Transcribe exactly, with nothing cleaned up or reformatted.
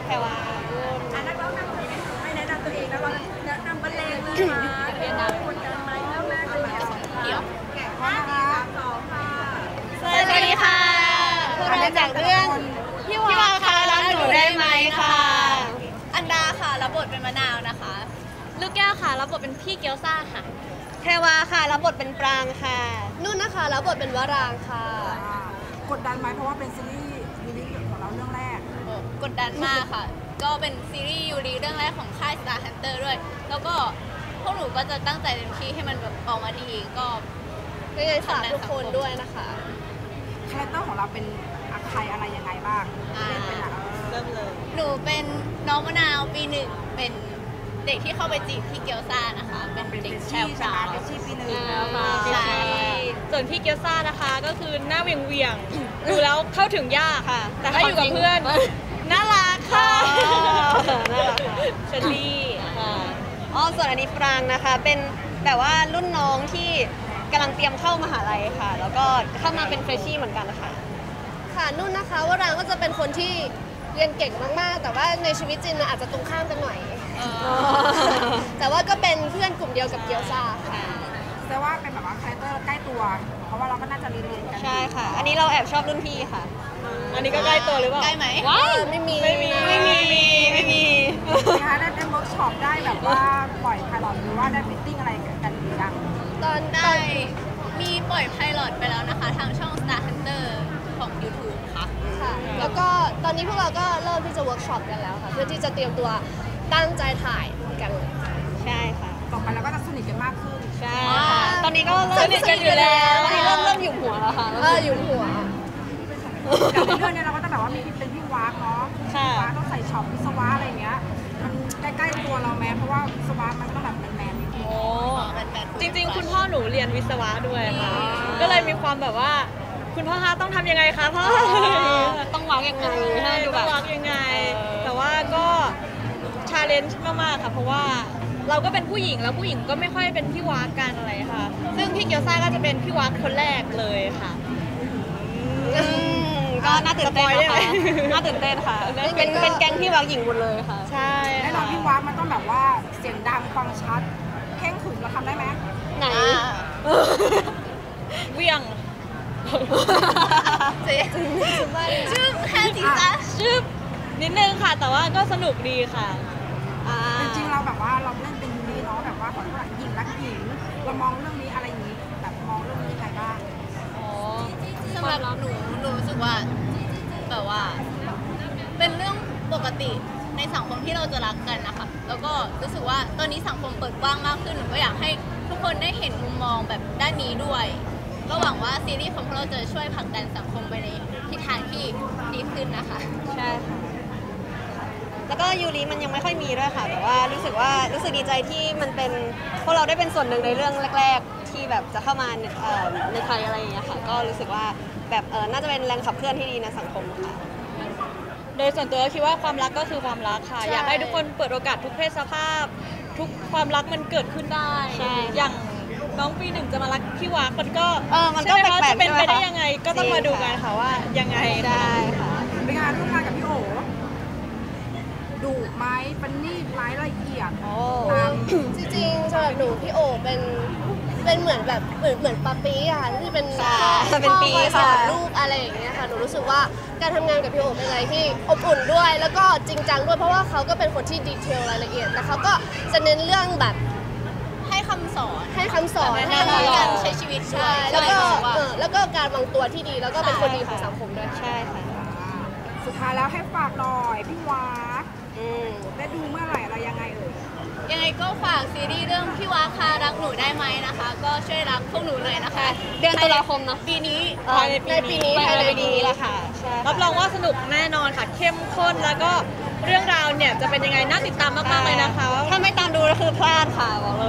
แพรวาอ่ะนักร้องนำตัวเองไม่แนะนำตัวเองนักร้องแนะนำบรรเลงเลยมาเรียนนำคนกันไหมเริ่มแรกเลยเดี๋ยวแกะข้อห้าสองค่ะสวัสดีค่ะพวกเราจากเรื่องพี่วาคะรักหนูได้ไหมค่ะอันดาค่ะรับบทเป็นมะนาวนะคะลูกแก้วค่ะรับบทเป็นพี่เกียวซ่าค่ะแพรวาค่ะรับบทเป็นปรางค่ะนุ่นนะคะรับบทเป็นวรางค่ะกดดันไหมเพราะว่าเป็นซีรีส์ยูริของเราเรื่องแรกกดดันมากค่ะก็เป็นซีรีส์ยูริเรื่องแรกของค่าย Star Hunter ด้วยแล้วก็พวกหนูก็จะตั้งใจเต็มที่ให้มันแบบออกมาดีก็ยังไงฝากทุกคนด้วยนะคะคาแรคเตอร์ของเราเป็นใครอะไรยังไงบ้างเล่นเป็นอะไรเริ่มเลยหนูเป็นน้องมะนาวปีหนึ่งเป็นเด็กที่เข้าไปจีบพี่เกียวซ่านะคะเป็นเด็กแชวชาเป็นชีปีหนึ่งใช่ส่วนพี่เกียวซ่านะคะก็คือหน้าเวียงเวียงดูแล้วเข้าถึงยากค่ะแต่ถ้าอยู่กับเพื่อนน่ารักค่ะน่ารักค่ะเชลลี่ค่ะอ๋อส่วนอันนี้ปรางนะคะเป็นแบบว่ารุ่นน้องที่กำลังเตรียมเข้ามหาลัยค่ะแล้วก็เข้ามาเป็นเฟรชชี่เหมือนกันค่ะค่ะนุ่นนะคะวรางก็จะเป็นคนที่เรียนเก่งมากๆแต่ว่าในชีวิตจริงมันอาจจะตรงข้ามกันหน่อยแต่ว่าก็เป็นเพื่อนกลุ่มเดียวกับเกียวซ่าค่ะแต่ว่าเป็นแบบว่าคาแรคเตอร์ใกล้ตัวเพราะว่าเราก็น่าจะเรียนกันใช่ค่ะอันนี้เราแอบชอบรุ่นพี่ค่ะอันนี้ก็ใกล้ตัวหรือเปล่าใกล้ไหมว้าวไม่มีไม่มีไม่มีไม่มีนะคะได้ได้เวิร์กช็อปได้แบบว่าปล่อยไพลอตหรือว่าได้ฟิตติ้งอะไรกันหรือยังตอนได้มีปล่อยไพลอตไปแล้วนะคะทางช่อง Star Hunter ของ YouTube ค่ะค่ะแล้วก็ตอนนี้พวกเราก็เริ่มที่จะเวิร์กช็อปกันแล้วค่ะเพื่อที่จะเตรียมตัวตั้งใจถ่ายกันใช่ค่ะต่อไปเราก็จะสนิทกันมากขึ้นใช่ตอนนี้ก็เริ่มสนิทกันอยู่แล้วตอนนี้เริ่มเริ่มอยู่หัวแล้วค่ะเอออยู่หัวอย่างในเรื่องนี้เราก็จะแบบว่ามีเป็นพี่วากเนาะวากต้องใส่ช็อปวิศวะอะไรเงี้ยมันใกล้ๆตัวเราแม้เพราะว่าวิศวะมันก็แบบแมนๆโอ้จริงๆคุณพ่อหนูเรียนวิศวะด้วยค่ะก็เลยมีความแบบว่าคุณพ่อคะต้องทำยังไงคะพ่อต้องวางยังไงต้องวางยังไงแต่ว่าก็ชาเลนจ์มากๆค่ะเพราะว่าเราก็เป็นผู้หญิงแล้วผู้หญิงก็ไม่ค่อยเป็นพี่วากกันอะไรค่ะซึ่งพี่เกียวซ่าก็จะเป็นพี่วากคนแรกเลยค่ะก็น่าตื่นเต้นนะคะน่าตื่นเต้นค่ะเป็นเป็นแก๊งพี่วากหญิงหมดเลยค่ะใช่แน่นอนพี่วากมันต้องแบบว่าเสียงดังฟังชัดเข่งขรึมเราทำได้ไหมไหนเวียงชื่อแค่จีจ้าชื่อนิดนึงค่ะแต่ว่าก็สนุกดีค่ะจริงๆเราแบบว่าเราเล่นเป็นยูริเนาะแบบว่าคนหญิงรักหญิงเรามองเรื่องนี้อะไรอย่างนี้แบบมองเรื่องนี้ยังไงบ้างอ๋อสำหรับหนูหนูรู้สึกว่าแบบว่าเป็นเรื่องปกติในสังคมที่เราจะรักกันนะคะแล้วก็รู้สึกว่าตอนนี้สังคมเปิดกว้างมากขึ้นหนูก็อยากให้ทุกคนได้เห็นมุมมองแบบด้านนี้ด้วยก็หวังว่าซีรีส์ของเราจะช่วยผลักดันสังคมไปในทิศทางที่ดีขึ้นนะคะใช่ค่ะแล้วก็ยูริมันยังไม่ค่อยมีด้วยค่ะแต่ว่ารู้สึกว่ารู้สึกดีใจที่มันเป็นพวกเราได้เป็นส่วนหนึ่งในเรื่องแรกๆที่แบบจะเข้ามาในไทยอะไรอย่างเงี้ยค่ะก็รู้สึกว่าแบบเออน่าจะเป็นแรงขับเคลื่อนที่ดีในสังคมค่ะโดยส่วนตัวคิดว่าความรักก็คือความรักค่ะอยากให้ทุกคนเปิดโอกาสทุกเพศสภาพทุกความรักมันเกิดขึ้นได้อย่างน้องปีหนึ่งจะมารักพี่วากมันก็เออมันก็แปลกๆเป็นไปได้ยังไงก็ต้องมาดูกันค่ะว่ายังไงได้ค่ะเป็นงานร่วมงานกับพี่โอดุไหมเป็นนี่ไม้ละเอียดจริงๆสำหรับหนูพี่โอเป็นเป็นเหมือนแบบเหมือนเหมือนปาปีอะค่ะที่เป็นเป็นปีสอนลูกอะไรอย่างเงี้ยค่ะหนูรู้สึกว่าการทำงานกับพี่โอเป็นอะไรที่อบอุ่นด้วยแล้วก็จริงจังด้วยเพราะว่าเขาก็เป็นคนที่ดีเทลรายละเอียดแต่เขาก็จะเน้นเรื่องแบบให้คำสอนให้คำสอนให้การใช้ชีวิตใช่แล้วก็แล้วก็การวางตัวที่ดีแล้วก็เป็นคนดีของสังคมด้วยใช่ค่ะสุดท้ายแล้วให้ฝากหน่อยพี่วากได้ดูเมื่อไหร่อะไรยังไงเอ่ยยังไงก็ฝากซีรีส์เรื่องพี่วากค่ะรักหนูได้ไหมนะคะก็ช่วยรักพวกหนูหน่อยนะคะเดือนตุลาคมเนาะปีนี้ในปีนี้ภายในปีนี้แหละค่ะรับรองว่าสนุกแน่นอนค่ะเข้มข้นแล้วก็เรื่องราวเนี่ยจะเป็นยังไงน่าติดตามมากๆเลยนะคะถ้าไม่ตามดูก็คือพลาดค่ะบอกเลย